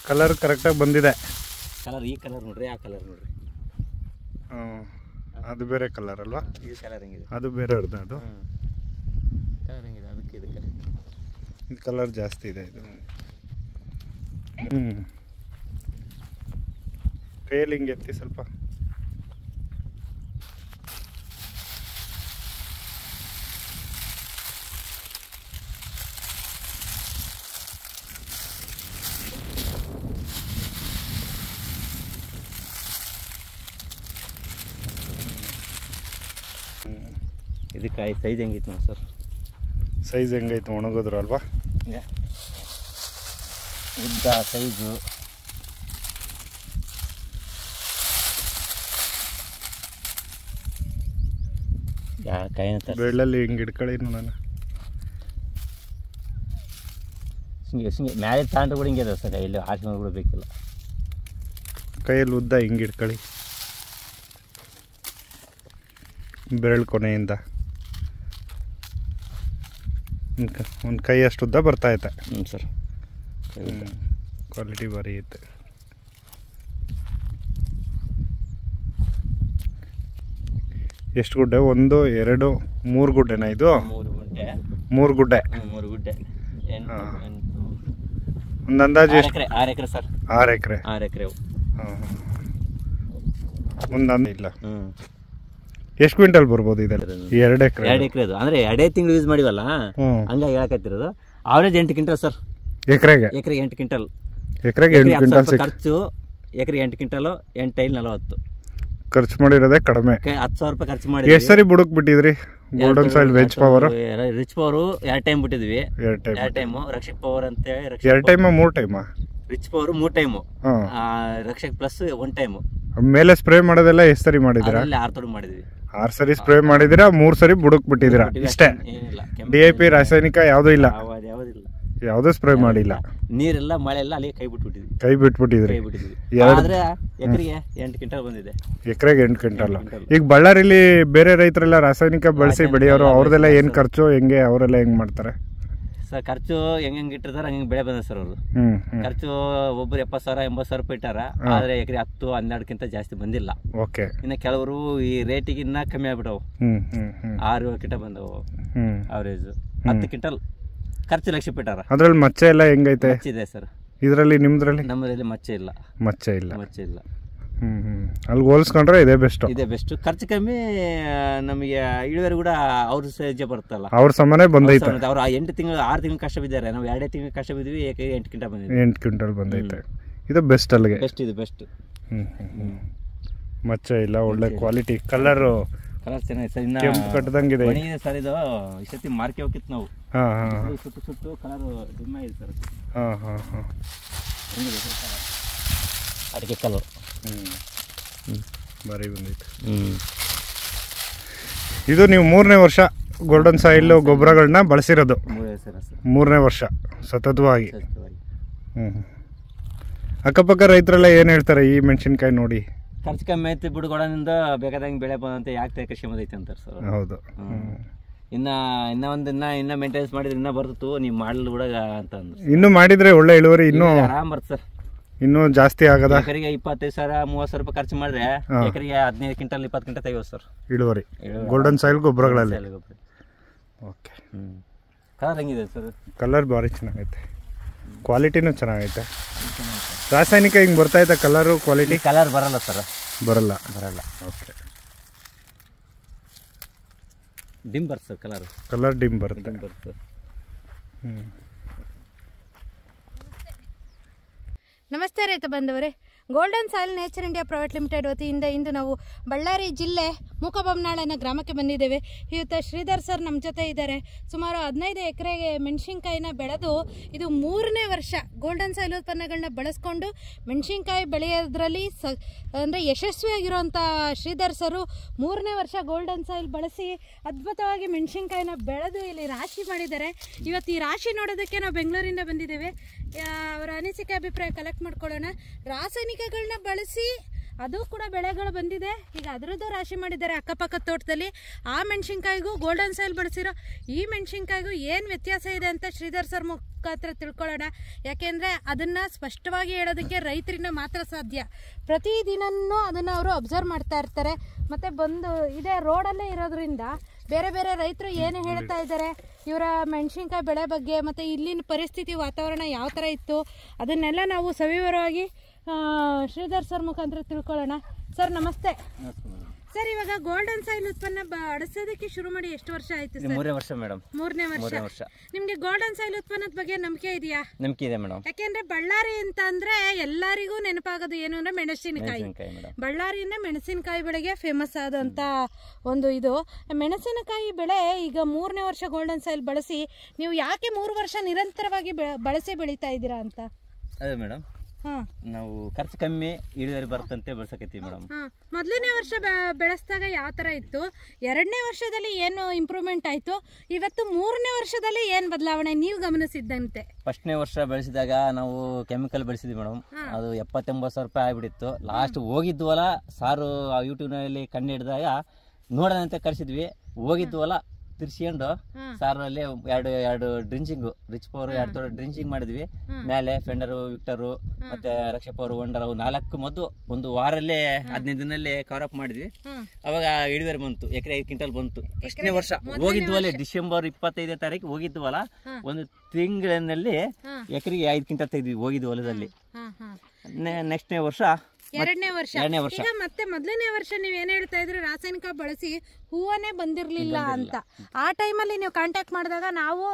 Colour ಕರೆಕ್ಟಾಗಿ ಬಂದಿದೆ. Colour ಈ ಕಲರ್ ನೋಡ್ರಿ, ಆ ಕಲರ್ ನೋಡ್ರಿ. ಅದು ಬೇರೆ ಕಲರ್ ಅಲ್ವಾ? ಈ ಕಲರ್ ಹೆಂಗಿದೆ? ಅದು ಬೇರೆ ಅರ್ಧ. ಅದು ಕಲರ್ ಹೆಂಗಿದೆ? ಅದಕ್ಕೆ ಇದಕ್ಕೆ ಇದು ಕಲರ್ ಜಾಸ್ತಿ ಇದೆ. ಇದು ಕೈಯಲ್ಲಿ ಹಿಂಗೆ ಎತ್ತಿ ಸ್ವಲ್ಪ. ಇದಕ್ಕೆ ಸೈಜ್ ಹೆಂಗಿತ್ತು ನೋಡಿ ಸರ್? ಸೈಜ್ ಹೆಂಗೈತೆ ಒಣಗಿದ್ರು ಅಲ್ವಾ? ಉದ್ದ ಸೈಜು ಬೆಳ್ಳಲ್ಲಿ ಹಿಂಗೆ ಹಿಡ್ಕೊಳ್ಳಿ ನೋಡೋಣ. ಹಿಂಗೆ ಮ್ಯಾಲೆ ತಾಂಡ್ರೆ ಕೂಡ ಹಿಂಗೆ ಇದೆ ಸರ್. ಇಲ್ಲಿ ಆಚೆ ಕೂಡ ಬೇಕಿಲ್ಲ. ಕೈಯಲ್ಲಿ ಉದ್ದ ಹಿಂಗೆ ಹಿಡ್ಕೊಳ್ಳಿ ಬೆರಳು ಕೊನೆಯಿಂದ. ಒಂದು ಕೈ ಅಷ್ಟು ಉದ್ದ ಬರ್ತಾಯಿದೆ. ಸರ್ ಕ್ವಾಲಿಟಿ ಭಾರಿ ಐತೆ. ಎಷ್ಟು ಗುಡ್ಡೆ? 1 2 3 ಗುಡ್ಡೆನಾ ಇದು? 3 ಗುಡ್ಡೆ. 3 ಗುಡ್ಡೆ. ಒಂದು ಅಂದಾಜು 6 ಎಕರೆ ಸರ್. 6 ಎಕರೆ. 6 ಎಕರೆ. ಒಂದು ಇಲ್ಲ. ಎಷ್ಟು ಕ್ವಿಂಟಲ್ ಬರ್ಬೋದು ಇದೆಲ್ಲ? 2 ಎಕರೆ. 2 ಎಕರೆ ಅದು ಅಂದರೆ 2 ತಿಂಗಳು ಯೂಸ್ ಮಾಡಿವಲ್ಲ, ಹಂಗಾಗಿ ಹೇಳಕತ್ತಿರೋದು. ಆವ್ರೇಜ್ 8 ಕ್ವಿಂಟಲ್ ಸರ್ ಎಕರೆಗೆ. 8 ಕ್ವಿಂಟಲ್. ಎಕರೆಗೆ 8 ಕ್ವಿಂಟಲ್ ಖರ್ಚು. ಎಕರೆಗೆ 8 ಕ್ವಿಂಟಲು, 8 5 40 ಖರ್ಚು ಮಾಡಿರೋದೇ ಕಡಿಮೆ. 10,000 ರೂಪಾಯಿ ಖರ್ಚು ಮಾಡಿ. ಎಷ್ಟು ಸರಿ ಬುಡಕ್ ಬಿಟ್ಟಿದ್ರಿ? Golden soil rich power. Rich power 2 time ಬಿಟ್ಟಿದ್ವಿ. 2 ಟೈಮ್. ರಕ್ಷಕ್ ಪವರ್ ಅಂತ ಹೇಳಿ 2 time 3 time. Rich power 3 time. Rakshak plus 1 time. ಮೇಲೆ ಸ್ಪ್ರೇ ಮಾಡೋದೆಲ್ಲ ಎಷ್ಟು ಸರಿ ಮಾಡಿದಿರಾ? 6 ತೋಡು ಮಾಡಿದ್ವಿ. 6 ಸರಿ ಸ್ಪ್ರೇ ಮಾಡಿದಿರಾ, 3 ಸರಿ ಬುಡಕ್ ಬಿಟ್ಟಿದ್ದೀರಾ ಇಷ್ಟೇ. DAP ರಾಸಾಯನಿಕ ಯಾವುದೂ ಇಲ್ಲ, ಯಾವುದೂ ಸ್ಪ್ರೇ ಮಾಡಿಲ್ಲ. ನೀರೆಲ್ಲ ಮಳೆ ಎಲ್ಲ ಅಲ್ಲಿ ಕೈ ಬಿಟ್ಬಿಟ್ಟಿದ್ರಿ. ಆದ್ರೆ ಎಕರೆಗೆ 8 ಕ್ವಿಂಟಲ್ ಬಂದಿದೆ. ಎಕರೆಗೆ 8 ಕ್ವಿಂಟಲ್. ಈಗ ಬಳ್ಳಾರಿಲಿ ಬೇರೆ ರೈತರೆಲ್ಲ ರಾಸಾಯನಿಕ ಬಳಸಿ ಬೆಳೆಯೋರು, ಅವ್ರದೆಲ್ಲ ಏನ್ ಖರ್ಚು ಹೆಂಗೆ, ಅವರೆಲ್ಲ ಹೆಂಗ್ ಮಾಡ್ತಾರೆ ಸರ್? ಖರ್ಚು ಹೆಂಗೆ ಇಟ್ಟಿರ್ತಾರೆ ಹಂಗೆ ಬೆಳೆ ಬಂದ ಸರ್ ಅವ್ರದ್ದು. ಖರ್ಚು ಒಬ್ಬರು 70,000 80,000 ರೂಪಾಯಿ ಇಟ್ಟಾರ. ಆದ್ರೆ ಎಕರೆ 10 12ಕ್ಕಿಂತ ಜಾಸ್ತಿ ಬಂದಿಲ್ಲ. ಓಕೆ. ಇನ್ನು ಕೆಲವರು ಈ ರೇಟಿಗೆ ಇನ್ನ ಕಮ್ಮಿ ಆಗ್ಬಿಟ್ಟವು. 6-7 ಕ್ವಿಂಟಲ್ ಬಂದವು ಅವರೇಜ್. 10 ಕ್ವಿಂಟಲ್ ಖರ್ಚು ಲಕ್ಷ ಬಿಟ್ಟಾರ. ಅದ್ರಲ್ಲಿ ಮಚ್ಚೆ ಎಲ್ಲ ಹೆಂಗೈತೆ? ಇದೆ ಸರ್ ಇದರಲ್ಲಿ. ನಿಮ್ದ್ರಲ್ಲಿ? ನಮ್ಮದ್ರಲ್ಲಿ ಮಚ್ಚೆ ಇಲ್ಲ. ಮಚ್ಚೆ ಇಲ್ಲ. ಅಲ್ಲಿ ಹೋಲಿಸ್ಕೊಂಡ್ರೆ ಇದೇ ಬೆಸ್ಟ್. ಖರ್ಚು ಕಮ್ಮಿ, ನಮಗೆ ಇಳುವರಿ ಕೂಡ ಅವ್ರ ಸಹಜ ಬರುತ್ತಲ್ಲ, ಅವ್ರ ಸಮಾನೆ ಬಂದೈತೆ. ಅವ್ರು 8 ತಿಂಗಳು 6 ತಿಂಗಳು ಕಷ್ಟ ಬಿದ್ದಾರೆ. ನಾವು 2 ತಿಂಗಳು ಕಷ್ಟ ಬಿದ್ವಿ. 8 ಕ್ವಿಂಟಲ್ ಬಂದಿದೆ. 8 ಕ್ವಿಂಟಲ್ ಬಂದೈತೆ. ಇದು ಬೆಸ್ಟ್ ಅಲ್ಲಿಗೆ. ಬೆಸ್ಟ್. ಮಚ್ಚೆ ಇಲ್ಲ, ಒಳ್ಳೆ ಕ್ವಾಲಿಟಿ. ಕಲರ್ ಚೆನ್ನಾಗಿದೆ ಸರ್. ಇನ್ನ ಕೆಂಪು ಕಟ್ಟದಂಗಿದೆ ಸರ್. ಇದು ಈ ಸತಿ ಮಾರ್ಕೆ ಹೋಗಿತ್ತು ನಾವು. ಸುತ್ತು ಕಲರ್ ಡಿಮ್ ಆಗಿದೆ ಸರ್. ಅಡಿಕೆ ಕಲರ್ ಬಾರಿ ಬಂದೈತೆ. ಇದು ನೀವು 3ನೇ ವರ್ಷ ಗೋಲ್ಡನ್ ಸಾಯಿಲ್ ಗೊಬ್ಬರಗಳನ್ನ ಬಳಸಿರೋದು? 3ನೇ ವರ್ಷ ಸತತವಾಗಿ. ಅಕ್ಕಪಕ್ಕ ರೈತರೆಲ್ಲ ಏನು ಹೇಳ್ತಾರೆ ಈ ಮೆಣಸಿನ್ಕಾಯಿ ನೋಡಿ? ಖರ್ಚು ಕಮ್ಮಿ ಐತಿ, ಬಿಡುಗೋಡನಿಂದ ಬೇಕಾದಂಗೆ ಬೆಳೆ ಬಂದಂತೆ ಯಾಕೆ ಕೃಷಿ ಬಂದೈತೆ ಅಂತಾರೆ ಸರ್. ಹೌದು. ಇನ್ನ ಮೇಂಟೆನೆನ್ಸ್ ಮಾಡಿದ್ರೆ ಇನ್ನ ಬರ್ತಿತ್ತು, ನೀವು ಮಾಡಲು ಕೂಡ ಅಂತ ಅಂದ್ರು. ಇನ್ನು ಮಾಡಿದ್ರೆ ಒಳ್ಳೆ ಇಳುವರಿ ಇನ್ನೂ ಆರಾಮ್ ಬರ್ತದೆ ಸರ್. ಇನ್ನೂ ಜಾಸ್ತಿ ಆಗದ? ಎಕರೆಗೆ 25,000 30,000 ರೂಪಾಯಿ ಖರ್ಚು ಮಾಡಿದ್ರೆ ಎಕರೆಗೆ 15 ಕ್ವಿಂಟಲ್ 20 ಕ್ವಿಂಟಲ್ ತೆಗೆಯೋದು ಸರ್ ಇಳುವರಿ ಗೋಲ್ಡನ್ ಸಾಯಿಲ್ ಗೊಬ್ಬರಗಳಲ್ಲಿ. ಓಕೆ. ಕಲರ್ ಹೆಂಗಿದೆ ಸರ್? ಕಲರ್ ಭಾರಿ ಚೆನ್ನಾಗೈತೆ, ಕ್ವಾಲಿಟಿನೂ ಚೆನ್ನಾಗೈತೆ. ರಾಸಾಯನಿಕ ಹಿಂಗೆ ಬರ್ತಾಯಿದೆ ಕಲರು ಕ್ವಾಲಿಟಿ? ಕಲರ್ ಬರಲ್ಲ ಸರ್. ಬರಲ್ಲ. ಓಕೆ. ಡಿಮ್ ಬರುತ್ತೆ ಸರ್. ಕಲರ್ ಡಿಮ್ ಬರುತ್ತೆ. ನಮಸ್ತೆ ರೈತ ಬಂದವರೇ, golden soil nature India private limited ವತಿಯಿಂದ ಇಂದು ನಾವು ಬಳ್ಳಾರಿ ಜಿಲ್ಲೆ ಮೂಕಬೊಮ್ಮನಾಳ ಅನ್ನೋ ಗ್ರಾಮಕ್ಕೆ ಬಂದಿದ್ದೇವೆ. ಇವತ್ತು ಶ್ರೀಧರ್ ಸರ್ ನಮ್ಮ ಜೊತೆ ಇದ್ದಾರೆ. ಸುಮಾರು 15 ಎಕರೆಗೆ ಮೆಣಸಿನ್ಕಾಯಿನ ಬೆಳೆದು ಇದು 3ನೇ ವರ್ಷ ಗೋಲ್ಡನ್ ಸಾಯಿಲ್ ಉತ್ಪನ್ನಗಳನ್ನ ಬಳಸ್ಕೊಂಡು ಮೆಣಸಿನ್ಕಾಯಿ ಬೆಳೆಯೋದ್ರಲ್ಲಿ ಅಂದರೆ ಯಶಸ್ವಿಯಾಗಿರುವಂಥ ಶ್ರೀಧರ್ ಸರು 3ನೇ ವರ್ಷ ಗೋಲ್ಡನ್ ಸಾಯಿಲ್ ಬಳಸಿ ಅದ್ಭುತವಾಗಿ ಮೆಣಸಿನ್ಕಾಯಿನ ಬೆಳೆದು ಇಲ್ಲಿ ರಾಶಿ ಮಾಡಿದ್ದಾರೆ. ಇವತ್ತು ಈ ರಾಶಿ ನೋಡೋದಕ್ಕೆ ನಾವು ಬೆಂಗಳೂರಿಂದ ಬಂದಿದ್ದೇವೆ. ಅವರ ಅನಿಸಿಕೆ ಅಭಿಪ್ರಾಯ ಕಲೆಕ್ಟ್ ಮಾಡ್ಕೊಳ್ಳೋಣ. ರಾಸಾಯನಿಕಗಳನ್ನ ಬಳಸಿ ಅದು ಕೂಡ ಬೆಳೆಗಳು ಬಂದಿದೆ. ಈಗ ಅದರದ್ದು ರಾಶಿ ಮಾಡಿದ್ದಾರೆ ಅಕ್ಕಪಕ್ಕದ ತೋಟದಲ್ಲಿ. ಆ ಮೆಣಸಿನ್ಕಾಯಿಗೂ ಗೋಲ್ಡನ್ ಸಾಯಿಲ್ ಬಳಸಿರೋ ಈ ಮೆಣಸಿನ್ಕಾಯಿಗೂ ಏನು ವ್ಯತ್ಯಾಸ ಇದೆ ಅಂತ ಶ್ರೀಧರ್ ಸರ್ ಮುಖಾಂತರ ತಿಳ್ಕೊಳ್ಳೋಣ. ಯಾಕೆಂದರೆ ಅದನ್ನು ಸ್ಪಷ್ಟವಾಗಿ ಹೇಳೋದಕ್ಕೆ ರೈತರಿಂದ ಮಾತ್ರ ಸಾಧ್ಯ. ಪ್ರತಿದಿನವೂ ಅದನ್ನು ಅವರು ಅಬ್ಸರ್ವ್ ಮಾಡ್ತಾ ಇರ್ತಾರೆ. ಮತ್ತು ಬಂದು ಇದೇ ರೋಡಲ್ಲೇ ಇರೋದ್ರಿಂದ ಬೇರೆ ಬೇರೆ ರೈತರು ಏನು ಹೇಳ್ತಾ ಇದ್ದಾರೆ ಇವರ ಮೆಣಸಿನ್ಕಾಯಿ ಬೆಳೆ ಬಗ್ಗೆ, ಮತ್ತು ಇಲ್ಲಿನ ಪರಿಸ್ಥಿತಿ ವಾತಾವರಣ ಯಾವ ಥರ ಇತ್ತು ಅದನ್ನೆಲ್ಲ ನಾವು ಸವಿವರವಾಗಿ ಶ್ರೀಧರ್ ಸರ್ ಮುಖಾಂತರ ತಿಳ್ಕೊಳ್ಳೋಣ. ಸರ್ ನಮಸ್ತೆ. ಸರ್, ಇವಾಗ ಗೋಲ್ಡನ್ ಸಾಯಿಲ್ ಉತ್ಪನ್ನ ಬಳಸೋದಕ್ಕೆ ಶುರು ಮಾಡಿ ಎಷ್ಟು ವರ್ಷ ಆಯ್ತು ಸರ್? 3ನೇ ವರ್ಷ ಮೇಡಮ್. 3ನೇ ವರ್ಷ. ನಿಮ್ಗೆ ಗೋಲ್ಡನ್ ಸಾಯಿಲ್ ಉತ್ಪನ್ನದ ಬಗ್ಗೆ ನಂಬಿಕೆ ಇದೆಯಾ? ನಂಬಿಕೆ ಇದೆ ಮೇಡಮ್. ಯಾಕೆಂದ್ರೆ ಬಳ್ಳಾರಿ ಅಂತ ಅಂದ್ರೆ ಎಲ್ಲರಿಗೂ ನೆನಪಾಗೋದು ಏನು ಅಂದ್ರೆ ಮೆಣಸಿನಕಾಯಿ. ಬಳ್ಳಾರಿಯಿಂದ ಮೆಣಸಿನಕಾಯಿ ಬೆಳೆಗೆ ಫೇಮಸ್ ಆದಂತ ಒಂದು ಇದು ಮೆಣಸಿನಕಾಯಿ ಬೆಳೆ. ಈಗ 3ನೇ ವರ್ಷ ಗೋಲ್ಡನ್ ಸಾಯಿಲ್ ಬಳಸಿ ನೀವು ಯಾಕೆ 3 ವರ್ಷ ನಿರಂತರವಾಗಿ ಬಳಸಿ ಬೆಳೀತಾ ಇದ್ದೀರಾ ಅಂತ? ಅದೇ ಮೇಡಮ್, ನಾವು ಖರ್ಚು ಕಮ್ಮಿ ಇಳುವರಿ ಬರ್ತಂತೆ ಬೆಳ್ಸಕತ್ತೀವಿ ಮೇಡಮ್. ಮೊದಲನೇ ವರ್ಷ ಬೆಳೆಸಿದಾಗ ಯಾವ ತರ ಇತ್ತು, 2ನೇ ವರ್ಷದಲ್ಲಿ ಏನು ಇಂಪ್ರೂವ್ಮೆಂಟ್ ಆಯ್ತು, ಇವತ್ತು 3ನೇ ವರ್ಷದಲ್ಲಿ ಏನ್ ಬದಲಾವಣೆ ನೀವು ಗಮನಿಸಿದ್ದಂತೆ? ಫಸ್ಟ್ನೇ ವರ್ಷ ಬೆಳೆಸಿದಾಗ ನಾವು ಕೆಮಿಕಲ್ ಬೆಳೆಸಿದ್ವಿ ಮೇಡಮ್. ಅದು 70-80 ರೂಪಾಯಿ ಆಗ್ಬಿಟ್ಟಿತ್ತು. ಲಾಸ್ಟ್ ಹೋಗಿದ್ವಲ್ಲ ಸಾರು ಯೂಟ್ಯೂಬ್ನಲ್ಲಿ ಕಂಡು ಹಿಡಿದಾಗ ನೋಡೋದಂತೆ ಕರ್ಸಿದ್ವಿ. ಹೋಗಿದ್ವಲ್ಲ ತಿರ್ಸ್ಕೊಂಡು ಸಾರಲ್ಲಿ ಎರಡು ಡ್ರಿಂಚಿಂಗ್ ರಿಚ್ ಪವರ್ 2 ಡ್ರಿಂಚಿಂಗ್ ಮಾಡಿದ್ವಿ. ಮೇಲೆ ಫೆಂಡರು, ವಿಕ್ಟರು ಮತ್ತೆ ರಕ್ಷಾ ಪವರ್, ವಂಡರ್ 4 ಮದ್ದು ಒಂದು ವಾರಲ್ಲೇ 15 ದಿನದಲ್ಲಿ ಕವರ್ ಅಪ್ ಮಾಡಿದ್ವಿ. ಅವಾಗ ಇಳುವರಿ ಬಂತು, ಎಕರೆ 5 ಕ್ವಿಂಟಲ್ ಬಂತು. ಫಸ್ಟ್ನೇ ವರ್ಷ ಹೋಗಿದ್ವಲ್ಲ ಡಿಸೆಂಬರ್ 25ನೇ ತಾರೀಕು ಹೋಗಿದ್ವಲ್ಲ, ಒಂದು ತಿಂಗಳಿನಲ್ಲಿ ಎಕರೆಗೆ 5 ಕ್ವಿಂಟಲ್ ತೆಗೆದ್ವಿ ಹೋಗಿದ್ವಿ ಹೊಲದಲ್ಲಿ. ನೆಕ್ಸ್ಟ್ನೇ ವರ್ಷ 2ನೇ ವರ್ಷ. ಈಗ ಮತ್ತೆ ಮೊದಲನೇ ವರ್ಷ ನೀವ್ ಏನ್ ಹೇಳ್ತಾ ಇದ್ರಿ, ರಾಸಾಯನಿಕ ಬಳಸಿ ಹೂವನೇ ಬಂದಿರ್ಲಿಲ್ಲ ಅಂತ. ಆ ಟೈಮಲ್ಲಿ ನೀವು ಕಾಂಟ್ಯಾಕ್ಟ್ ಮಾಡಿದಾಗ ನಾವು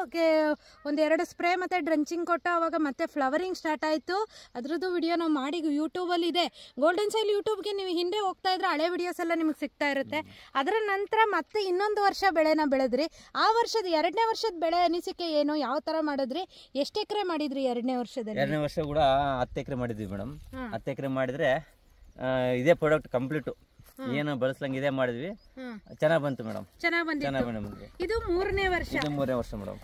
1-2 ಸ್ಪ್ರೇ ಮತ್ತೆ ಡ್ರಂಚಿಂಗ್ ಕೊಟ್ಟು ಅವಾಗ ಮತ್ತೆ ಫ್ಲವರಿಂಗ್ ಸ್ಟಾರ್ಟ್ ಆಯ್ತು. ಅದ್ರದ್ದು ವಿಡಿಯೋ ನಾವು ಮಾಡಿ ಯೂಟ್ಯೂಬಲ್ಲಿ ಇದೆ. ಗೋಲ್ಡನ್ ಸಾಯಿಲ್ ಯೂಟ್ಯೂಬ್ಗೆ ನೀವು ಹಿಂದೆ ಹೋಗ್ತಾ ಇದ್ರೆ ಹಳೆ ವಿಡಿಯೋಸ್ ಎಲ್ಲ ನಿಮ್ಗೆ ಸಿಗ್ತಾ ಇರುತ್ತೆ. ಅದರ ನಂತರ ಮತ್ತೆ ಇನ್ನೊಂದು ವರ್ಷ ಬೆಳೆನ ಬೆಳೆದ್ರಿ. ಆ ವರ್ಷದ 2ನೇ ವರ್ಷದ ಬೆಳೆ ಅನಿಸಿಕೆ ಏನು, ಯಾವ ತರ ಮಾಡಿದ್ರಿ, ಎಷ್ಟು ಎಕರೆ ಮಾಡಿದ್ರಿ 2ನೇ ವರ್ಷದಲ್ಲಿ? 2ನೇ ವರ್ಷ ಕೂಡ 10 ಎಕರೆ ಮಾಡಿದ್ವಿ ಮೇಡಮ್. 10 ಎಕರೆ ಮಾಡಿದ್ರೆ ಇದೇ ಪ್ರಾಡಕ್ಟ್ ಕಂಪ್ಲೀಟ್ ಏನು ಬಳಸ್ಲಂಗ ಇದೇ ಮಾಡಿದ್ವಿ. ಚೆನ್ನಾಗ್ ಬಂತು ಮೇಡಮ್. ಚೆನ್ನಾಗ್ ಬಂದಿತ್ತು. ಇದು 3ನೇ ವರ್ಷ. ಇದು 3ನೇ ವರ್ಷ ಮೇಡಮ್.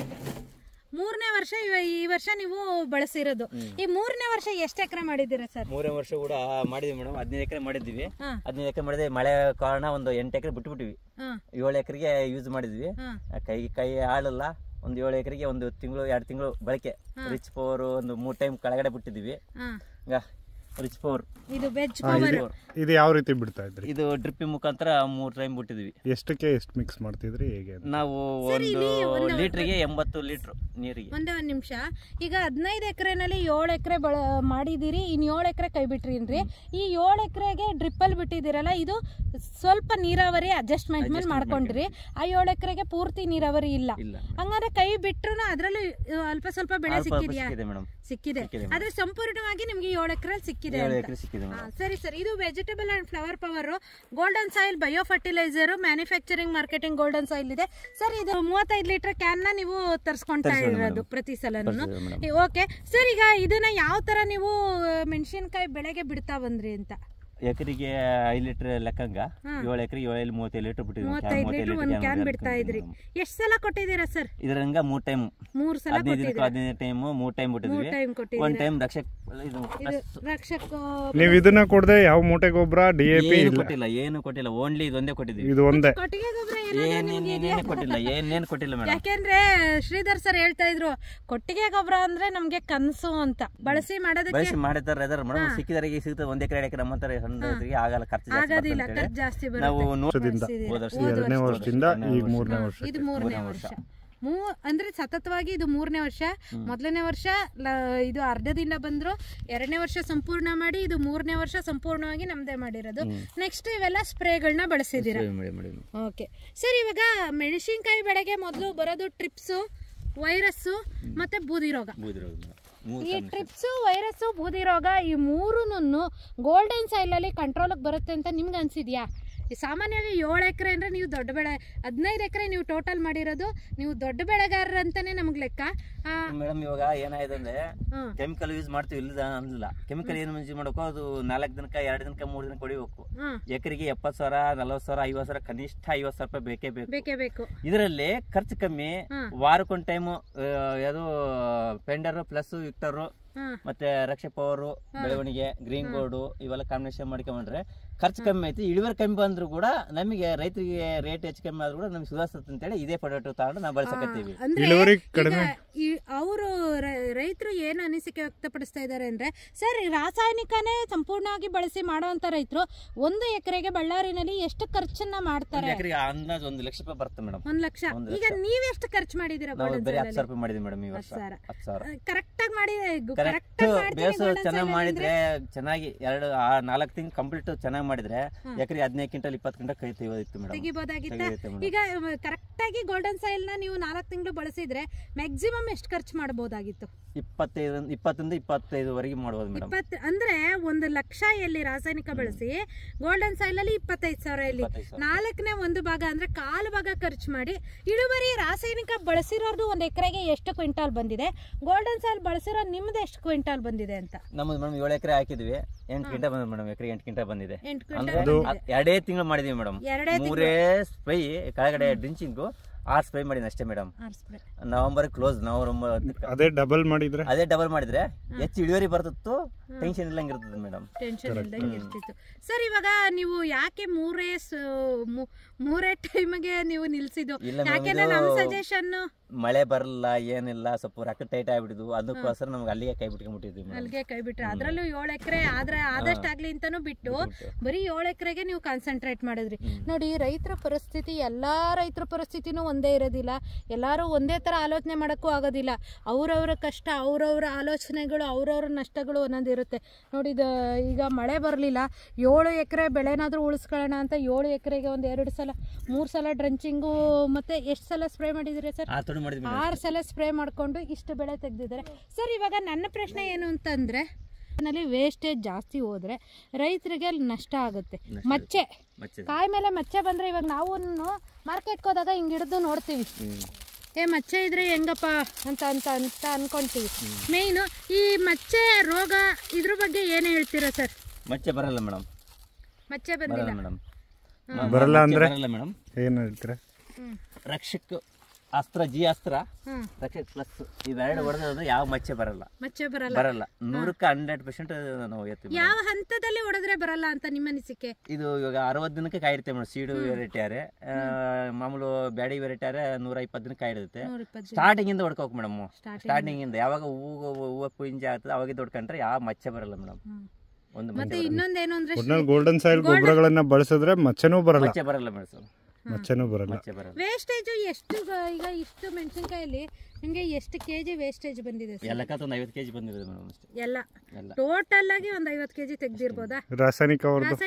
3ನೇ ವರ್ಷ ಈ ವರ್ಷ ನೀವು ಬಳಸಿರೋದು. ಈ 3ನೇ ವರ್ಷ ಎಷ್ಟು ಎಕರೆ ಮಾಡಿದ್ದೀರಾ ಸರ್? 3ನೇ ವರ್ಷ ಕೂಡ ಮಾಡಿದ್ವಿ ಮೇಡಮ್. 15 ಎಕರೆ ಮಾಡಿದ್ವಿ. 15 ಎಕರೆ ಮಾಡಿದ್ವಿ. ಮಳೆ ಕಾರಣ ಒಂದು 8 ಎಕರೆ ಬಿಟ್ಬಿಟ್ಟಿವಿ. 7 ಎಕರೆಗೆ ಯೂಸ್ ಮಾಡಿದ್ವಿ. ಕೈ ಆಳಲ್ಲ. ಒಂದು 7 ಎಕರೆಗೆ 1 ತಿಂಗಳು 2 ತಿಂಗಳು ಬಳಕೆ. ರಿಚ್ ಪವರ್ ಒಂದು 3 ಟೈಮ್ ಕೆಳಗಡೆ ಬಿಟ್ಟಿದ್ವಿ. ರಿಚ್ ಪವರ್ ಇದು ವೆಜ್ ಪವರ್. ಇದು ಯಾವ ರೀತಿ ಬಿಡ್ತಾ ಇದ್ರಿ? ಇದು ಡ್ರಿಪ್ಪಿಂಗ್ ಮುಖಾಂತರ 3 ಟೈಮ್ ಬಿಟ್ಟಿದ್ವಿ. ಎಷ್ಟು ಮಿಕ್ಸ್ ಮಾಡ್ತಿದ್ರಿ ಹೇಗೆ? ನಾವು 1 ಲೀಟರ್ಗೆ 80 ಲೀಟರ್ ನೀರಿಗೆ. ಒಂದೇ ಒಂದು ನಿಮಿಷ. ಈಗ 15 ಎಕರೆನಲ್ಲಿ 7 ಎಕರೆ ಮಾಡಿದಿರಿ, ಇನ್ 7 ಎಕರೆ ಕೈ ಬಿಟ್ರಿನ್ರಿ. ಈ 7 ಎಕರೆಗೆ ಡ್ರಿಪ್ಪಲ್ಲಿ ಬಿಟ್ಟಿದ್ದೀರಲ್ಲ, ಇದು ಸ್ವಲ್ಪ ನೀರಾವರಿ ಅಡ್ಜಸ್ಟ್ಮೆಂಟ್ ಮೇಲೆ ಮಾಡ್ಕೊಂಡ್ರಿ. ಆ 7 ಎಕರೆಗೆ ಪೂರ್ತಿ ನೀರಾವರಿ ಇಲ್ಲ. ಹಂಗಾದ್ರೆ ಕೈ ಬಿಟ್ರು ಅದ್ರಲ್ಲಿ ಅಲ್ಪ ಸ್ವಲ್ಪ ಬೆಳೆ ಸಿಕ್ಕಿದ್ಯಾ? ಸಿಕ್ಕಿದೆ. ಆದ್ರೆ ಸಂಪೂರ್ಣವಾಗಿ ನಿಮ್ಗೆ 7 ಎಕರೆ ಸಿಕ್ಕಿದೆ. ಸರಿ ಸರ್, ಇದು vegetable and flower power golden soil bio fertiliser manufacturing marketing golden soil ಇದೆ ಸರ್. ಇದು 35 ಲೀಟರ್ ಕ್ಯಾನ್ ನ ನೀವು ತರಿಸ್ಕೊಂತಾ ಇರೋದು ಪ್ರತಿ ಸಲನು. ಓಕೆ ಸರ್, ಈಗ ಇದನ್ನ ಯಾವ ತರ ನೀವು ಮೆಣಸಿನಕಾಯಿ ಬೆಳೆಗೆ ಬಿಡ್ತಾ ಬಂದ್ರಿ ಅಂತ? ಎಕರೆಗೆ 5 ಲೀಟರ್ ಲೆಕ್ಕಂಗ 7 ಎಕರೆಗೆ 35 ಲೀಟರ್ ಬಿಟ್ಟಿದ್ವಿ. 35 ಲೀಟರ್ ಒಂದು ಕ್ಯಾನ್ ಬಿಡ್ತಾ ಇದ್ರಿ. ಎಷ್ಟು ಸಲ ಕೊಟ್ಟಿದ್ದೀರಾ ಸರ್? ಇದರಂಗ 3 ಟೈಮ್. 3 ಸಲ ಕೊಟ್ಟಿದ್ದೀರಾ? 15 ಟೈಮ್ 3 ಟೈಮ್ ಬಿಟ್ಟಿದ್ವಿ. 1 ಟೈಮ್ ರಕ್ಷಕ್. ನೀವು ಇದನ್ನ ಕೊಡದೆ ಯಾವ ಮೂಟೆ ಗೊಬ್ಬರ DAP ಕೊಟ್ಟಿಲ್ಲ, ಏನು ಕೊಟ್ಟಿಲ್ಲ. ಓನ್ಲಿ ಇದೊಂದೇ ಕೊಟ್ಟಿದ್ವಿ. ಇದು ಒಂದೇ. ಕೊಟ್ಟಿಗೆ ಗೊಬ್ಬರ ಏನೇನು ಕೊಟ್ಟಿಲ್ಲ, ಏನೇನು ಕೊಟ್ಟಿಲ್ಲ ಮೇಡಮ್. ಯಾಕೆಂದ್ರೆ ಶ್ರೀಧರ್ ಸರ್ ಹೇಳ್ತಾ ಇದ್ರು ಕೊಟ್ಟಿಗೆ ಗೊಬ್ಬರ ಅಂದ್ರೆ ನಮ್ಗೆ ಕನಸು ಅಂತ. ಬಳಸಿ ಮಾಡೋದಕ್ಕೆ ಮಾಡಿದ್ದಾರೆ ಮೇಡಮ್. ಸಿಕ್ಕಿದರಿಗೆ ಸಿಗ್ತದೆ 1 ಎಕರೆ 2 ಎಕರೆ ಅಂತಾರೆ. ಆಗಲ್ಲ, ಖರ್ಚು ಆಗೋದಿಲ್ಲ, ಖರ್ಚು ಜಾಸ್ತಿ ಬರುತ್ತೆ. ನಾವು 2ನೇ ವರ್ಷದಿಂದ ಈಗ 3ನೇ ವರ್ಷ. ಇದು 3ನೇ ವರ್ಷ. ಅಂದ್ರೆ ಸತತವಾಗಿ ಇದು 3ನೇ ವರ್ಷ. ಮೊದಲನೇ ವರ್ಷ ಇದು ಅರ್ಧದಿಂದ ಬಂದ್ರು, 2ನೇ ವರ್ಷ ಸಂಪೂರ್ಣ ಮಾಡಿ, ಇದು 3ನೇ ವರ್ಷ ಸಂಪೂರ್ಣವಾಗಿ ನಮ್ದೇ ಮಾಡಿರೋದು. ನೆಕ್ಸ್ಟ್ ಇವೆಲ್ಲ ಸ್ಪ್ರೇಗಳನ್ನ ಬಳಸಿದೀರ. ಓಕೆ ಸರ್, ಇವಾಗ ಮೆಣಸಿನಕಾಯಿ ಬೆಳೆಗೆ ಮೊದಲು ಬರೋದು ಟ್ರಿಪ್ಸು, ವೈರಸ್ಸು ಮತ್ತೆ ಬೂದಿ ರೋಗ. ಈ ಟ್ರಿಪ್ಸು, ವೈರಸ್ಸು, ಬೂದಿ ರೋಗ ಈ 3ನೂ ಗೋಲ್ಡನ್ ಸಾಯಿಲ್ ಅಲ್ಲಿ ಕಂಟ್ರೋಲ್ಗೆ ಬರುತ್ತೆ ಅಂತ ನಿಮ್ಗೆ ಅನ್ಸಿದ್ಯಾ? ಸಾಮಾನ್ಯವಾಗಿ 7 ಎಕರೆ ಅಂದ್ರೆ ನೀವು ದೊಡ್ಡ ಬೆಳೆ, 15 ಎಕರೆ ನೀವು ಟೋಟಲ್ ಮಾಡಿರೋದು, ನೀವು ದೊಡ್ಡ ಬೆಳೆಗಾರರು ಅಂತಾನೆ ನಮ್ಗೆ ಲೆಕ್ಕ. ಮೇಡಮ್ ಇವಾಗ ಏನಾಯ್ತು ಅಂದ್ರೆ ಕೆಮಿಕಲ್ ಯೂಸ್ ಮಾಡ್ತೀವಿ, ಇಲ್ಲ ಅನ್ನಲ್ಲ. ಕೆಮಿಕಲ್ ಏನು ಯೂಸ್ ಮಾಡಬೇಕು, ಅದು 4 ದಿನಕ್ಕೆ 2 ದಿನಕ್ಕೆ 3 ದಿನಕ್ಕೆ ಹೊಡಿಬೇಕು. ಎಕರೆಗೆ 70,000 40,000 50,000 ಕನಿಷ್ಠ 50,000 ರೂಪಾಯಿ ಬೇಕೇ ಬೇಕು. ಇದರಲ್ಲಿ ಖರ್ಚು ಕಮ್ಮಿ. ವಾರಕ್ಕೊಂದು ಟೈಮ್ ಯಾವುದು ಪೆಂಡರ್ ಪ್ಲಸ್ ವಿಕ್ಟರ್ ಮತ್ತೆ ರಕ್ಷೆ ಪವರ್, ಬೆಳವಣಿಗೆ, ಗ್ರೀನ್ ಗೋಲ್ಡ್ ಇವೆಲ್ಲ ಕಾಂಬಿನೇಷನ್ ಮಾಡ್ಕೊಂಡ್ರೆ ಖರ್ಚು ಕಮ್ಮಿ ಐತಿ. ಇಳುವರಿ ಕಮ್ಮಿ ಬಂದ್ರು ಕೂಡ ನಮಗೆ ರೈತರಿಗೆ ರೇಟ್ ಹೆಚ್ಚು ಕಮ್ಮಿ ಆದ್ರೂ ಕೂಡ ನಮ್ಗೆ ಸುಧಾರಿಸುತ್ತೆ ಅಂತೇಳಿ ಇದೇ ಪ್ರಾಡಕ್ಟ್ ತಗೊಂಡು ನಾವು ಬಳಸಕತ್ತೀವಿ. ಅವರು ರೈತರು ಏನು ಅನಿಸಿಕೆ ವ್ಯಕ್ತಪಡಿಸ್ತಾ ಇದ್ದಾರೆ ಅಂದ್ರೆ, ಸರ್ ರಾಸಾಯನಿಕನೇ ಸಂಪೂರ್ಣವಾಗಿ ಬಳಸಿ ಮಾಡುವಂತ ರೈತರು 1 ಎಕರೆಗೆ ಬಳ್ಳಾರಿನಲ್ಲಿ ಎಷ್ಟು ಖರ್ಚನ್ನ ಮಾಡ್ತಾರೆ? ಅಂದಾಜು 1 ಲಕ್ಷ ರೂಪಾಯಿ ಬರುತ್ತೆ ಮೇಡಮ್. 1 ಲಕ್ಷ. ಈಗ ನೀವ್ ಎಷ್ಟು ಖರ್ಚು ಮಾಡಿದೀರಾ? ನಾವು ಬರೀ 10,000 ರೂಪಾಯಿ ಮಾಡಿದ್ವಿ ಮೇಡಮ್ ಈ ವರ್ಷ. 10,000 ಕರೆಕ್ಟ್ ಆಗಿ ಮಾಡಿ, ಬೇಸು ಚೆನ್ನಾಗಿ ಮಾಡಿದ್ರೆ, ಚೆನ್ನಾಗಿ 4 ತಿಂಗಳು ಕಂಪ್ಲೀಟ್ ಚೆನ್ನಾಗಿ ಮಾಡಿದ್ರೆ ಎಕರೆ 15 ಕ್ವಿಂಟಲ್ 20 ಕ್ವಿಂಟಲ್ ಕೈ ತೆಗಿಬೋದಿತ್ತು ಮೇಡಮ್. ತೆಗಿಬೋದಾಗಿತ್ತು. ಈಗ ಕರೆಕ್ಟ್ ಆಗಿ ಗೋಲ್ಡನ್ ಸಾಯಿಲ್ ನ ನೀವು 4 ತಿಂಗಳು ಬಳಸಿದ್ರೆ ಮ್ಯಾಕ್ಸಿಮಮ್ ಎಷ್ಟು ಖರ್ಚು ಮಾಡಬಹುದಾಗಿತ್ತು? 25 ವರೆಗೆ ಮಾಡಬಹುದು ಮೇಡಮ್. ಅಂದ್ರೆ 1 ಲಕ್ಷ ಎಲ್ಲಿ ರಾಸಾಯನಿಕ ಬಳಸಿ ಗೋಲ್ಡನ್ ಸಾಯಿಲ್ ಅಲ್ಲಿ 25,000 ಎಲ್ಲಿ 4ನೇ 1 ಭಾಗ ಅಂದ್ರೆ 1/4 ಭಾಗ ಖರ್ಚು ಮಾಡಿ ಇಳುವರಿ ರಾಸಾಯನಿಕ ಬಳಸಿರೋದು 1 ಎಕರೆಗೆ ಎಷ್ಟು ಕ್ವಿಂಟಾಲ್ ಬಂದಿದೆ, ಗೋಲ್ಡನ್ ಸಾಯಿಲ್ ಬಳಸಿರೋ ನಿಮ್ದು ಎಷ್ಟು ಕ್ವಿಂಟಾಲ್ ಬಂದಿದೆ ಅಂತ? ನಮ್ಮದು ಮೇಡಮ್ 7 ಎಕರೆ ಹಾಕಿದ್ವಿ, 8 ಕ್ವಿಂಟಲ್ ಬಂದಿದೆ ಮೇಡಮ್. ಎಕರೆ 8 ಕ್ವಿಂಟಲ್ ಬಂದಿದೆ. 2 ತಿಂಗಳು ಮಾಡಿದೀವಿ ಮೇಡಮ್. 3 ಸ್ಪ್ರೈ ಕೆಳಗಡೆ ಡ್ರಿಂಚಿಂಗು 6 ಸ್ಪ್ರೈ ಮಾಡಿದ್ವಿ ಅಷ್ಟೇ ಮೇಡಮ್. November close. ಅದೇ ಡಬಲ್ ಮಾಡಿದ್ರೆ ಹೆಚ್ಚು ಇಳುವರಿ ಬರ್ತಿತ್ತು, ಟೆನ್ಷನ್ ಇಲ್ಲಂಗೆ ಇರ್ತದೆ ಮೇಡಮ್. ಟೆನ್ಷನ್ ಇಲ್ದಂಗೆ ಇರ್ತಿತ್ತು. ಸರ್ ಇವಾಗ ನೀವು ಯಾಕೆ ಮೂರೇ ಟೈಮ್ಗೆ ನೀವು ನಿಲ್ಸಿದ್ದು? ಯಾಕೆಂದ್ರೆ ನಮ್ಮ ಸಜೆಷನ್ ಮಳೆ ಬರಲ್ಲ ಏನಿಲ್ಲ, ಸ್ವಲ್ಪ ರೊಕ್ಕ ಟೈಟ್ ಆಗ್ಬಿಟ್ಟಿದ್ವು, ಅದಕ್ಕೋಸ್ಕರ ನಮ್ಗೆ ಅಲ್ಲಿಗೆ ಕೈ ಬಿಟ್ಕೊಂಡ್ಬಿಟ್ಟಿದ್ವಿ. ಅಲ್ಲಿಗೆ ಕೈ ಬಿಟ್ರೆ ಅದ್ರಲ್ಲೂ 7 ಎಕರೆ ಆದ್ರೆ ಆದಷ್ಟಾಗ್ಲಿ ಅಂತಾನು ಬಿಟ್ಟು ಬರೀ 7 ಎಕರೆಗೆ ನೀವು ಕಾನ್ಸಂಟ್ರೇಟ್ ಮಾಡಿದ್ರಿ. ನೋಡಿ, ರೈತರ ಪರಿಸ್ಥಿತಿ ಎಲ್ಲಾ ರೈತರ ಪರಿಸ್ಥಿತಿನೂ ಒಂದೇ ಇರೋದಿಲ್ಲ. ಎಲ್ಲಾರು ಒಂದೇ ತರ ಆಲೋಚನೆ ಮಾಡಕ್ಕೂ ಆಗೋದಿಲ್ಲ. ಅವ್ರವ್ರ ಕಷ್ಟ, ಅವ್ರವ್ರ ಆಲೋಚನೆಗಳು, ಅವ್ರವ್ರ ನಷ್ಟಗಳು ಒಂದೊಂದು ಇರುತ್ತೆ. ನೋಡಿ, ಈಗ ಮಳೆ ಬರಲಿಲ್ಲ, 7 ಎಕರೆ ಬೆಳೆನಾದ್ರೂ ಉಳಿಸ್ಕೊಳ್ಳೋಣ ಅಂತ 7 ಎಕರೆಗೆ 2 ಸಲ 3 ಸಲ ಡ್ರಂಚಿಂಗು ಮತ್ತೆ ಎಷ್ಟು ಸಲ ಸ್ಪ್ರೇ ಮಾಡಿದಿರಿ ಸರ್? 6 ಸಲ ಸ್ಪ್ರೇ ಮಾಡ್ಕೊಂಡು ಇಷ್ಟು ಬೆಳೆ ತೆಗೆದಿದ್ದಾರೆ. ಸರ್ ಇವಾಗ ನನ್ನ ಪ್ರಶ್ನೆ ಏನು ಅಂತಂದ್ರೆ, ವೇಸ್ಟೇಜ್ ಜಾಸ್ತಿ ಹೋದ್ರೆ ರೈತರಿಗೆ ಅಲ್ಲಿ ನಷ್ಟ ಆಗುತ್ತೆ. ಮಚ್ಚೆ ಕಾಯಿ ಮೇಲೆ ಮಚ್ಚೆ ಬಂದ್ರೆ ಇವಾಗ ನಾವು ಮಾರ್ಕೆಟ್ಗೆ ಹೋದಾಗ ಹಿಂಗ್ ಹಿಡಿದು ನೋಡ್ತೀವಿ, ಮಚ್ಚೆ ಇದ್ರೆ ಹೆಂಗಪ್ಪ ಅಂತ ಅಂತ ಅಂತ ಅನ್ಕೊಂತೀವಿ. ಮೇಯ್ನು ಈ ಮಚ್ಚೆ ರೋಗ ಇದ್ರ ಬಗ್ಗೆ ಏನು ಹೇಳ್ತೀರಾ ಸರ್? ಮಚ್ಚೆ ಬರಲ್ಲ ಮೇಡಮ್. ಮಚ್ಚೆ ಬಂದಿಲ್ಲ ಮೇಡಮ್. ಬರಲ್ಲ ಅಂದ್ರೆ ಏನು ಹೇಳ್ತೀರಾ? ರಕ್ಷಕ್ ಅಸ್ತ್ರ, ಜಿ ಅಸ್ತ್ರ, ರಕ್ಷಕ್ ಪ್ಲಸ್ ಇವೆರಡು ಹೊಡೆದ್ರೆ ಯಾವ ಮಚ್ಚೆ ಬರಲ್ಲ. 100ಕ್ಕೆ 100% ನಾವು ಎತ್ತೀವಿ. ಯಾವ ಹಂತದಲ್ಲಿ ಹೊಡೆದ್ರೆ ಬರಲ್ಲ ಅಂತ ನಿಮ್ಮ ಅನಿಸಿಕೆ? ಇದು ಇವಾಗ 60 ದಿನಕ್ಕೆ ಕಾಯಿ ಇರುತ್ತೆ ಮೇಡಮ್. ಸೀಡು ವೆರೈಟಿ ಆರೆ, ಮಾಮೂಲು ಬ್ಯಾಡಿ ವೆರೈಟಿ ಆರೆ 120 ದಿನಕ್ಕೆ ಕಾಯಿ ಇರುತ್ತೆ. ಸ್ಟಾರ್ಟಿಂಗ್ ಇಂದ ಹೊಡ್ಕೋಕ್ ಮೇಡಮ್. ಸ್ಟಾರ್ಟಿಂಗ್ ಇಂದ ಯಾವಾಗ ಹೂವು ಪುಂಜ ಆಗ್ತದೆ ಅವಾಗ ಹೊಡ್ಕೊಂಡ್ರೆ ಯಾವ ಮಚ್ಚೆ ಬರಲ್ಲ ಮೇಡಮ್. ಮತ್ತೆ ಇನ್ನೊಂದೇನು ಅಂದ್ರೆ ಗೋಲ್ಡನ್ ಸಾಯಿಲ್ ಗೊಬ್ಬರಗಳನ್ನ ಬಳಸಿದ್ರೆ ಮಚ್ಚೆನೂ ಬರಲ್ಲ. ಮಚ್ಚೆ ಬರಲ್ಲ ಮೇಡಮ್. ಮಚ್ಚೆನೂ ಬರಲ್ಲ. ವೇಸ್ಟೇಜ್ ಎಷ್ಟು? ಈಗ ಇಷ್ಟು ಮೆಣಸಿನಕಾಯಲ್ಲಿ ನಿಮಗೆ ಎಷ್ಟು ಕೆಜಿ ವೇಸ್ಟೇಜ್ ಬಂದಿದೆ? ಎಲ್ಲಕ್ಕ ಒಂದು 50 ಕೆಜಿ ಬಂದಿದೆ ಮೇಡಮ್ ಅಷ್ಟೇ. ಎಲ್ಲ ಟೋಟಲ್ ಆಗಿ ಒಂದು 50 ಕೆಜಿ ತೆಗ್ದಿರ್ಬೋದಾ? ರಾಸಾಯನಿಕ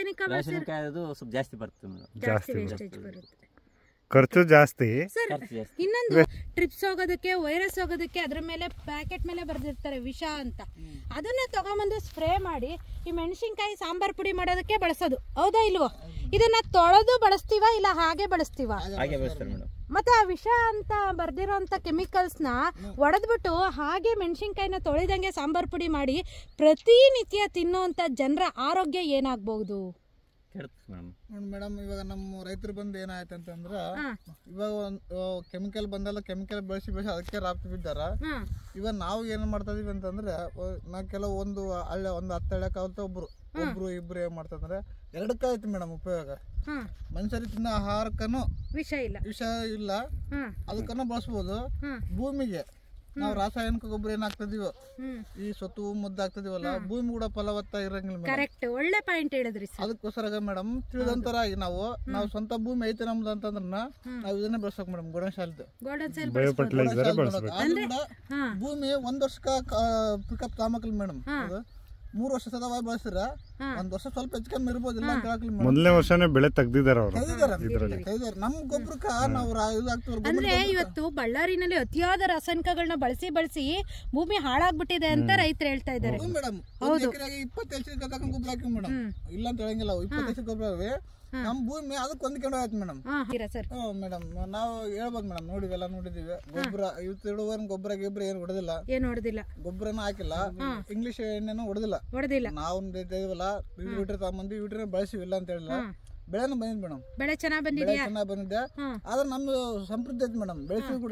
ಅದು ಸ್ವಲ್ಪ ಜಾಸ್ತಿ ಬರ್ತದೆ ಮೇಡಮ್. ಜಾಸ್ತಿ ವೇಸ್ಟೇಜ್ ಬರುತ್ತೆ, ಖರ್ಚು ಜಾಸ್ತಿ. ಸರ್ ಇನ್ನೊಂದು, ಟ್ರಿಪ್ಸ್ ಹೋಗೋದಕ್ಕೆ, ವೈರಸ್ ಹೋಗೋದಕ್ಕೆ ಅದ್ರ ಮೇಲೆ ಪ್ಯಾಕೆಟ್ ಮೇಲೆ ಬರ್ದಿರ್ತಾರೆ ವಿಷ ಅಂತ. ಅದನ್ನ ತಗೊಂಬಂದು ಸ್ಪ್ರೇ ಮಾಡಿ ಈ ಮೆಣಸಿನ್ಕಾಯಿ ಸಾಂಬಾರ್ ಪುಡಿ ಮಾಡೋದಕ್ಕೆ ಬಳಸೋದು, ಹೌದಾ ಇಲ್ವೋ? ಇದನ್ನ ತೊಳೆದು ಬಳಸ್ತೀವ ಇಲ್ಲ ಹಾಗೆ ಬಳಸ್ತೀವ? ಮತ್ತೆ ಆ ವಿಷ ಅಂತ ಬರ್ದಿರೋಂಥ ಕೆಮಿಕಲ್ಸ್ನ ಒಡೆದ್ಬಿಟ್ಟು ಹಾಗೆ ಮೆಣಸಿನ್ಕಾಯಿನ ತೊಳೆದಂಗೆ ಸಾಂಬಾರ್ ಪುಡಿ ಮಾಡಿ ಪ್ರತಿನಿತ್ಯ ತಿನ್ನುವಂಥ ಜನರ ಆರೋಗ್ಯ ಏನಾಗಬಹುದು? ಮೇಡಮ್, ಇವಾಗ ನಮ್ಮ ರೈತರು ಬಂದು ಏನಾಯ್ತು ಅಂತಂದ್ರ, ಇವಾಗ ಕೆಮಿಕಲ್ ಬಂದಲ್ಲ, ಕೆಮಿಕಲ್ ಬೆಳೆಸಿ ಅದಕ್ಕೆ ರಾಪ್ತಿ ಬಿದ್ದಾರ. ಇವಾಗ ನಾವು ಏನ್ ಮಾಡ್ತಾ ಇದೀವಿ ಅಂತಂದ್ರೆ, ನಾ ಕೆಲವು ಒಂದು 10 ಹಳ್ಳಿಕಾವತ್ತ ಒಬ್ರು ಇಬ್ರು ಏನ್ ಮಾಡ್ತಂದ್ರೆ 2 ಆಯ್ತು ಮೇಡಮ್ ಉಪಯೋಗ. ಮನುಷ್ಯರಿಗೆ ತಿನ್ನೋ ಆಹಾರಕ್ಕೂ ವಿಷ ಇಲ್ಲ, ಅದಕ್ಕನ್ನು ಬಳಸ್ಬೋದು. ಭೂಮಿಗೆ ನಾವು ರಾಸಾಯನಿಕ ಗೊಬ್ಬರ ಏನಾಗ್ತದೀವೋ, ಈ ಸೊತ್ತು ಮುದ್ದೆ ಆಗ್ತದಿವಲ್ಲ, ಭೂಮಿ ಕೂಡ ಫಲವತ್ತ ಇರಂಗಿಲ್ಲ. ಕರೆಕ್ಟ್, ಒಳ್ಳೆ ಪಾಯಿಂಟ್ ಹೇಳಿದ್ರಿ. ಅದಕ್ಕೋಸ್ಕರ ಮೇಡಮ್ ತಿಳಿದಂತರಾಗಿ ನಾವು ಸ್ವಂತ ಭೂಮಿ ಐತೆ ನಮ್ದು ಅಂತಂದ್ರ ನಾವು ಇದನ್ನೇ ಬಳಸಕ್ ಮೇಡಮ್. ಭೂಮಿ 1 ವರ್ಷಕ್ಕ ಪಿಕಪ್ ತಾಮಕ್ಲಿ ಮೇಡಮ್. 3 ವರ್ಷ ಸದಾ ಬಳಸಿರ 1 ವರ್ಷ ಸ್ವಲ್ಪ ಹೆಚ್ಚು ಕಮ್ಮಿ ಇರ್ಬೋದಿಲ್ಲ ಅಂತ ಹೇಳಕ್ಲಿ. ಮೊದಲನೇ ವರ್ಷನೇ ಬೆಳೆ ತೆಗ್ದಿದ್ದಾರೆ ಅವರು. ನಮ್ ಗೊಬ್ಬರಕ್ಕ ನಾವು ಅಂದ್ರೆ ಇವತ್ತು ಬಳ್ಳಾರಿನಲ್ಲಿ ಅತಿಯಾದ ರಾಸಾಯನಿಕಗಳನ್ನ ಬಳಸಿ ಭೂಮಿ ಹಾಳಾಗ್ಬಿಟ್ಟಿದೆ ಅಂತ ರೈತರು ಹೇಳ್ತಾ ಇದ್ದಾರೆ ಮೇಡಮ್. 20 ಗೊಬ್ಬರ ಹಾಕಿ ಮೇಡಮ್, ಇಲ್ಲ ಅಂತ ಹೇಳಂಗಿಲ್ಲ. 20 ಗೊಬ್ಬರ ನಮ್ ಭೂಮಿ ಅದಕ್ಕೆ ಹೊಂದ್ಕೊಂಡು ಆಯ್ತು ಮೇಡಮ್. ಮೇಡಮ್ ನಾವು ಹೇಳ್ಬೋದು ಮೇಡಮ್, ನೋಡಿವೆಲ್ಲ ನೋಡಿದೀವಿ. ಗೊಬ್ಬರ ಇವತ್ತು ಗೊಬ್ಬರ ಏನು ಹೊಡೆದಿಲ್ಲ, ಗೊಬ್ಬರನ ಹಾಕಿಲ್ಲ, ಇಂಗ್ಲಿಷ್ ಎಣ್ಣೆನೂ ಹೊಡೆದಿಲ್ಲ. ನಾವು ಯೂಟ್ರಿ ತಗೊಂಬಂದು ಯೂಟ್ರಿನ ಬಳಸಿವಿಲ್ಲ ಅಂತ ಹೇಳಿಲ್ಲ. ಬೆಳೆನೂ ಬಂದಿದ್ ಮೇಡಮ್, ಬೆಳೆ ಚೆನ್ನಾಗ್ ಬಂದಿದೆ. ಆದ್ರೆ ನಮ್ದು ಸಮೃದ್ಧಿ ಐತಿ ಮೇಡಮ್. ಬೆಳೆಸಿ ಕೂಡ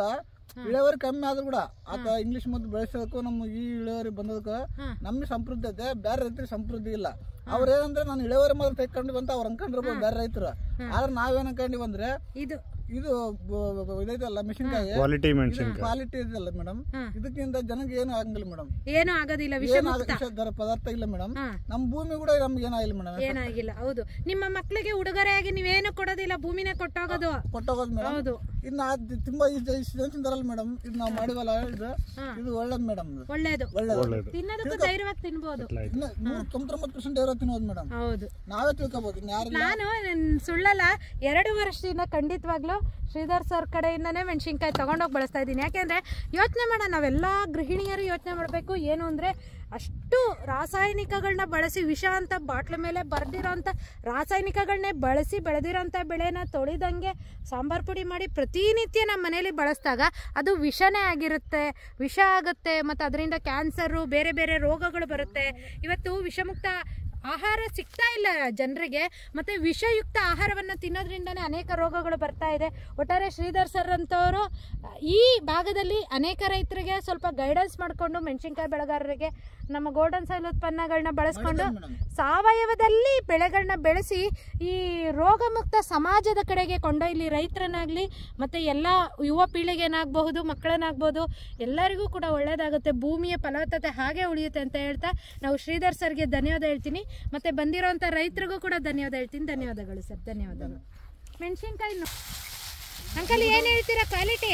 ಇಳುವರಿ ಕಮ್ಮಿ ಆದ್ರೂ ಕೂಡ ಆತ ಇಂಗ್ಲಿಷ್ ಮದ್ದು ಬೆಳೆಸೋದಕ್ಕೂ ನಮ್ಮ ಈ ಇಳುವರಿ ಬಂದದಕ್ಕೆ ನಮ್ಗೆ ಸಮೃದ್ಧಿ ಐತೆ, ಬೇರೆ ರೈತರಿಗೆ ಸಮೃದ್ಧಿ ಇಲ್ಲ. ಅವ್ರ ಏನಂದ್ರೆ ನಾನು ಇಳುವರಿ ಮಾತ್ರ ತೆಕ್ಕೊಂಡು ಬಂತ ಅವ್ರು ಅನ್ಕೊಂಡಿರ್ಬೋದು ಬೇರೆ ರೈತರು. ಆದ್ರೆ ನಾವೇನ್ ಅನ್ಕೊಂಡಿವಿ ಅಂದ್ರೆ ಇದು ಇದೈತಲ್ಲ ಮೆಣಸಿನಕಾಯಿ ಕ್ವಾಲಿಟಿ ಇದೆಯಲ್ಲ ಮೇಡಮ್, ಇದಕ್ಕಿಂತ ಜನಕ್ಕೆ ಏನು ಆಗಂಗಿಲ್ಲ ಮೇಡಮ್, ಏನು ಆಗೋದಿಲ್ಲ, ವಿಷ ಪದಾರ್ಥ ಇಲ್ಲ ಮೇಡಮ್. ನಮ್ಮ ಭೂಮಿ ಕೂಡ ನಮ್ಗೆ ಏನಾಗಿಲ್ಲ ಮೇಡಮ್, ಏನಾಗಿಲ್ಲ. ಹೌದು, ನಿಮ್ಮ ಮಕ್ಕಳಿಗೆ ಉಡುಗೊರೆಯಾಗಿ ನೀವೇನು ಕೊಡೋದಿಲ್ಲ, ಭೂಮಿನೇ ಕೊಟ್ಟೋಗೋದು ಮೇಡಮ್. ಹೌದು, ಇನ್ನ ತುಂಬಾ ತಿಂತಾರಲ್ಲ ಮೇಡಮ್, ಇದು ನಾವು ಮಾಡಿವಲ್ಲ ಇದು ಒಳ್ಳೇದು ಮೇಡಮ್, ಒಳ್ಳೇದು ತಿನ್ನೋದಕ್ಕೂ ಧೈರ್ಯವಾಗಿ ತಿನ್ಬೋದು. 99% ಧೈರ್ಯ ತಿನ್ನೋದು ಮೇಡಮ್. ಹೌದು, ನಾವೇ ತಿಳ್ಕೊಬೋದು. ನಾನು ಸುಳ್ಳಲ್ಲ, 2 ವರ್ಷದಿಂದ ಖಂಡಿತವಾಗ್ಲೂ ಶ್ರೀಧರ್ ಸರ್ ಕಡೆಯಿಂದನೇ ಮೆಣಸಿನ್ಕಾಯಿ ತಗೊಂಡೋಗಿ ಬಳಸ್ತಾ ಇದ್ದೀನಿ. ಯಾಕೆಂದ್ರೆ ಯೋಚನೆ ಮಾಡೋಣ, ನಾವೆಲ್ಲ ಗೃಹಿಣಿಯರು ಯೋಚನೆ ಮಾಡಬೇಕು. ಏನು ಅಂದರೆ ಅಷ್ಟು ರಾಸಾಯನಿಕಗಳನ್ನ ಬಳಸಿ, ವಿಷ ಅಂತ ಬಾಟ್ಲ ಮೇಲೆ ಬರೆದಿರೋಂಥ ರಾಸಾಯನಿಕಗಳನ್ನೇ ಬಳಸಿ ಬೆಳೆದಿರೋಂಥ ಬೆಳೆನ ತೊಳೆದಂಗೆ ಸಾಂಬಾರು ಪುಡಿ ಮಾಡಿ ಪ್ರತಿನಿತ್ಯ ನಮ್ಮ ಮನೇಲಿ ಬಳಸಿದಾಗ ಅದು ವಿಷನೇ ಆಗಿರುತ್ತೆ, ವಿಷ ಆಗುತ್ತೆ. ಮತ್ತು ಅದರಿಂದ ಕ್ಯಾನ್ಸರು, ಬೇರೆ ಬೇರೆ ರೋಗಗಳು ಬರುತ್ತೆ. ಇವತ್ತು ವಿಷಮುಕ್ತ ಆಹಾರ ಸಿಗ್ತಾ ಇಲ್ಲ ಜನರಿಗೆ, ಮತ್ತು ವಿಷಯುಕ್ತ ಆಹಾರವನ್ನು ತಿನ್ನೋದ್ರಿಂದನೇ ಅನೇಕ ರೋಗಗಳು ಬರ್ತಾ ಇದೆ. ಒಟ್ಟಾರೆ ಶ್ರೀಧರ್ ಸರ್ ಅಂತವರು ಈ ಭಾಗದಲ್ಲಿ ಅನೇಕ ರೈತರಿಗೆ ಸ್ವಲ್ಪ ಗೈಡೆನ್ಸ್ ಮಾಡಿಕೊಂಡು ಮೆಣಸಿನ್ಕಾಯಿ ಬೆಳೆಗಾರರಿಗೆ ನಮ್ಮ ಗೋಲ್ಡನ್ ಸಾಯಿಲ್ ಉತ್ಪನ್ನಗಳನ್ನ ಬಳಸ್ಕೊಂಡು ಸಾವಯವದಲ್ಲಿ ಬೆಳೆಗಳನ್ನ ಬೆಳೆಸಿ ಈ ರೋಗಮುಕ್ತ ಸಮಾಜದ ಕಡೆಗೆ ಕೊಂಡೊಯ್ಲಿ ರೈತರನ್ನಾಗಲಿ, ಮತ್ತು ಎಲ್ಲ ಯುವ ಪೀಳಿಗೆನಾಗಬಹುದು, ಮಕ್ಕಳನ್ನಾಗ್ಬೋದು, ಎಲ್ಲರಿಗೂ ಕೂಡ ಒಳ್ಳೆಯದಾಗುತ್ತೆ. ಭೂಮಿಯ ಫಲವತ್ತತೆ ಹಾಗೆ ಉಳಿಯುತ್ತೆ ಅಂತ ಹೇಳ್ತಾ ನಾವು ಶ್ರೀಧರ್ ಸರ್ಗೆ ಧನ್ಯವಾದ ಹೇಳ್ತೀನಿ. ಮತ್ತು ಬಂದಿರೋಂಥ ರೈತರಿಗೂ ಕೂಡ ಧನ್ಯವಾದ ಹೇಳ್ತೀನಿ. ಧನ್ಯವಾದಗಳು ಸರ್, ಧನ್ಯವಾದಗಳು. ಮೆಣಸಿನ್ಕಾಯಿ ಅಂಕಲ್ ಏನು ಹೇಳ್ತೀರಾ? ಕ್ವಾಲಿಟಿ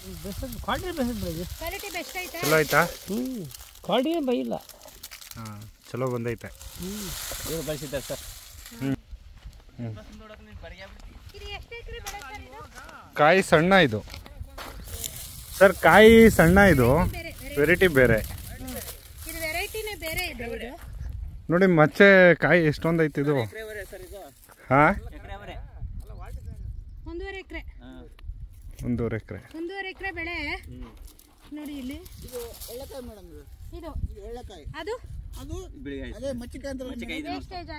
ಬೆಸ್ಟ್ ಐತಾ? ಚಲೋ ಆಯ್ತಾ? ಕ್ವಾಲಿಟಿ ಏನು ಬೈಲ್ಲ, ಚಲೋ ಬಂದೈತೆ. ಇವ್ರು ಬಳಸಿದ್ದಾರೆ ಸರ್. ಕಾಯಿ ಸಣ್ಣ ಇದು ಸರ್, ಕಾಯಿ ಸಣ್ಣ, ಇದು ವೆರೈಟಿ ಬೇರೆ ನೋಡಿ. ಮಚ್ಚೆ ಕಾಯಿ ಎಷ್ಟೊಂದು ಐತಿ ಇದು. ಹಾ, 1.5 ಎಕರೆ ಬೆಳೆ ನೋಡಿ. ಇಲ್ಲಿ ಇದು ಎಳ್ಳೆಕಾಯಿ ಮೇಡಮ್, ಇದು ಎಳ್ಳೆಕಾಯಿ, ಅದು ಅದೇ ಮಚ್ಚಿಕಾಯಿ ಅಂತ ವೇಸ್ಟೇಜ್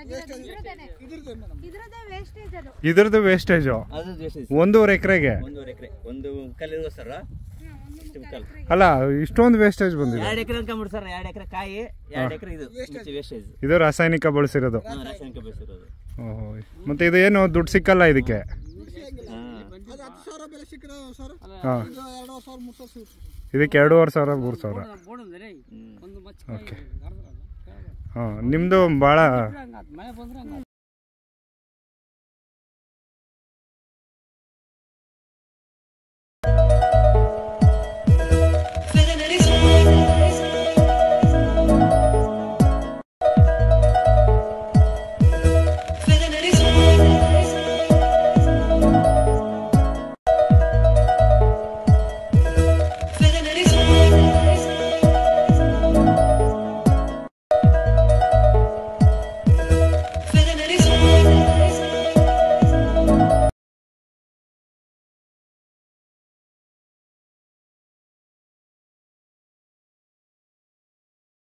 ಅದು. ಇದ್ರದ್ದು ವೇಸ್ಟೇಜು 1.5 ಎಕರೆಗೆ. 1.5 ಎಕರೆ, 1 ಮುಕ್ಕಾಲು ಸರ್. ಅಲ್ಲ, ಇಷ್ಟೊಂದು ವೇಸ್ಟೇಜ್ ಬಂದಿದೆ. 2 ಎಕರೆ ಅನ್ಕೊಂಬಿಡಿ ಸರ್. 2 ಎಕರೆ ಕಾಯಿ, 2 ಎಕರೆ ಇದು ವೇಸ್ಟೇಜ್. ಇದು ರಾಸಾಯನಿಕ ಬಳಸಿರೋದು. ರಾಸಾಯನಿಕ ಬಳಸಿರೋದು. ಓಹೋ, ಮತ್ತೆ ಇದು ಏನು ದುಡ್ಡು ಸಿಕ್ಕಲ್ಲ ಇದಕ್ಕೆ? 10,000 ಬೆಲೆ ಸಿಕ್ಕರೆ ಸರ್, ಹಾಂ, 2,500 3,000 ಇದಕ್ಕೆ 2,500 3,000. ಓಕೆ. ಹಾಂ, ನಿಮ್ಮದು ಭಾಳ